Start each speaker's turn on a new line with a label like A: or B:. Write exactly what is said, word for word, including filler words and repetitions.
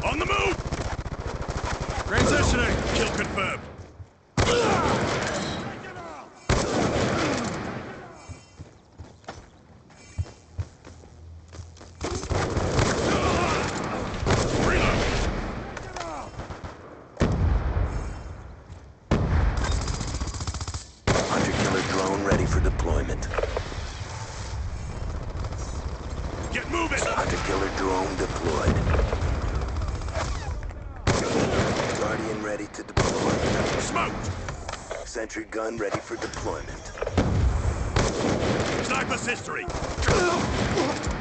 A: On the move!
B: Transitioning!
A: Kill confirmed.
C: Hunter-killer drone ready for deployment.
A: Get moving!
C: Hunter-killer drone deployed. Guardian ready to deploy.
A: Smoked!
C: Sentry gun ready for deployment.
A: Sniper's history!